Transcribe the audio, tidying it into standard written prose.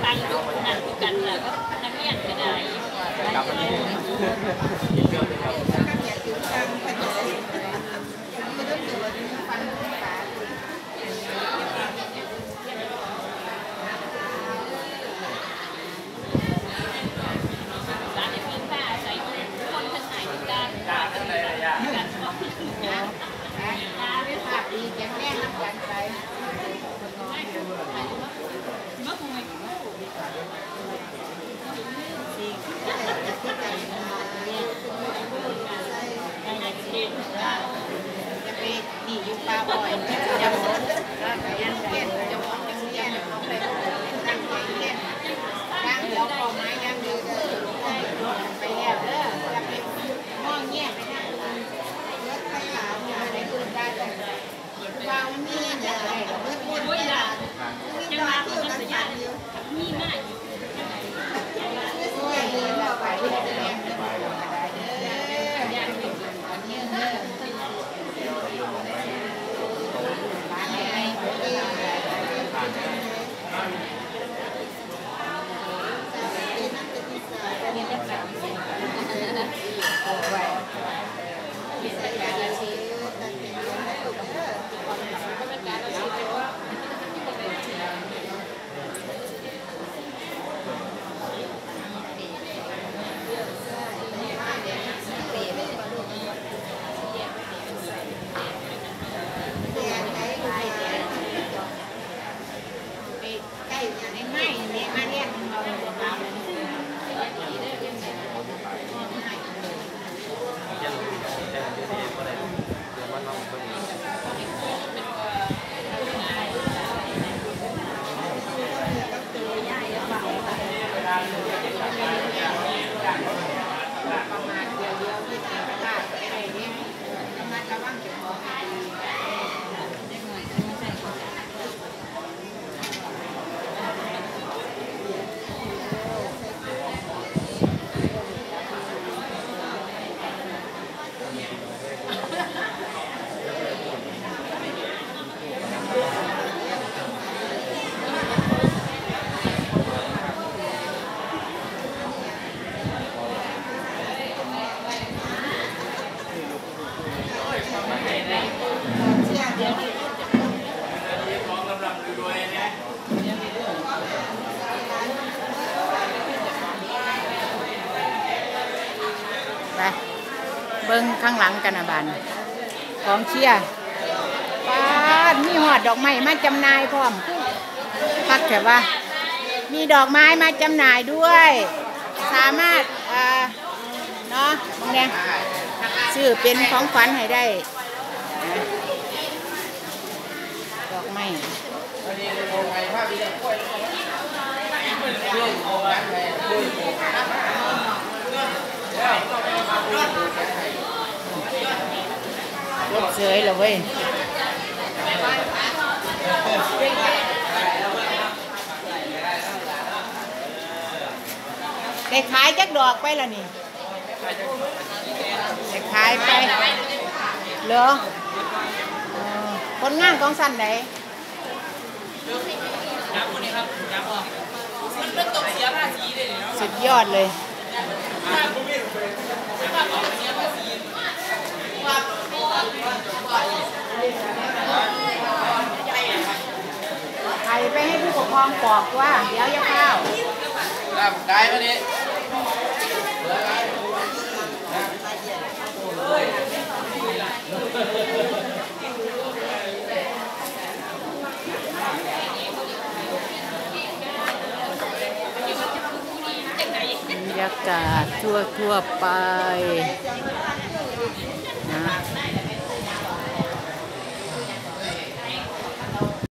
ฟังดูนั่นคือกันแหละก็นักเรียนก็ได้เบิ้งข้างหลังกันนะบานของเชียร์ป้ามีหอดดอกไม้มาจำหน่ายพร้อมพักแต่ว่ามีดอกไม้มาจำหน่ายด้วยสามารถเนาะบางแดงซื้อเป็นของขวัญให้ได้ดอกไม้รถเสยเลยเว้ยได้ขายจักดอกไปแล้วนี่ได้ขายไปเหรอคนงานของสันไหนสุดยอดเลยไข่ไปให้ผู้ปกครองปอกว่าเดี๋ยวอย่าเข้าได้ไหมนี่บรรยากาศทั่วไปนะ